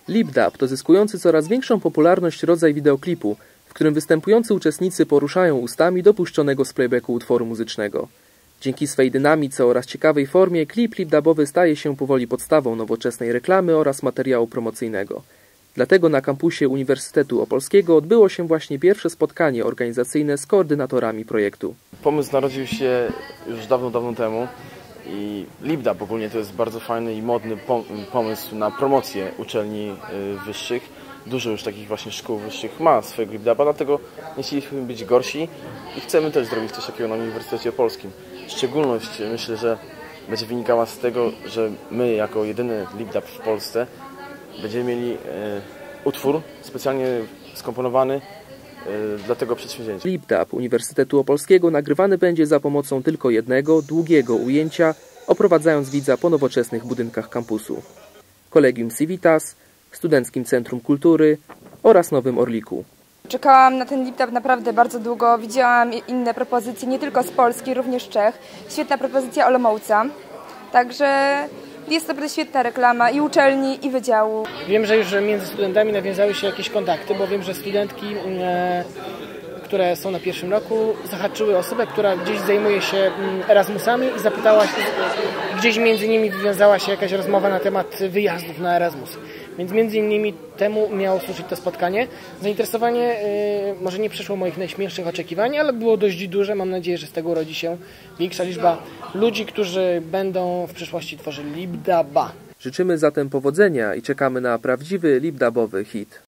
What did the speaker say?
Lip-dub to zyskujący coraz większą popularność rodzaj wideoklipu, w którym występujący uczestnicy poruszają ustami dopuszczonego z playbacku utworu muzycznego. Dzięki swej dynamice oraz ciekawej formie klip lip-dubowy staje się powoli podstawą nowoczesnej reklamy oraz materiału promocyjnego. Dlatego na kampusie Uniwersytetu Opolskiego odbyło się właśnie pierwsze spotkanie organizacyjne z koordynatorami projektu. Pomysł narodził się już dawno temu i lip-dub ogólnie to jest bardzo fajny i modny pomysł na promocję uczelni wyższych. Dużo już takich właśnie szkół wyższych ma swojego lip-duba, dlatego nie chcieliśmy być gorsi i chcemy też zrobić coś takiego na Uniwersytecie Opolskim. Szczególność myślę, że będzie wynikała z tego, że my jako jedyny lip-dub w Polsce będziemy mieli utwór specjalnie skomponowany dla tego przedsięwzięcia. Lip-dub Uniwersytetu Opolskiego nagrywany będzie za pomocą tylko jednego, długiego ujęcia, oprowadzając widza po nowoczesnych budynkach kampusu. Collegium Civitas, Studenckim Centrum Kultury oraz Nowym Orliku. Czekałam na ten lip-dub naprawdę bardzo długo. Widziałam inne propozycje, nie tylko z Polski, również z Czech. Świetna propozycja Olomouca. Także jest to naprawdę świetna reklama i uczelni, i wydziału. Wiem, że już między studentami nawiązały się jakieś kontakty, bo wiem, że studentki, które są na pierwszym roku, zahaczyły osobę, która gdzieś zajmuje się Erasmusami i zapytała się, gdzieś między nimi wywiązała się jakaś rozmowa na temat wyjazdów na Erasmus. Więc między innymi temu miało służyć to spotkanie. Zainteresowanie może nie przeszło moich najśmielszych oczekiwań, ale było dość duże. Mam nadzieję, że z tego urodzi się większa liczba ludzi, którzy będą w przyszłości tworzyli lip-duba. Życzymy zatem powodzenia i czekamy na prawdziwy lip-dubowy hit.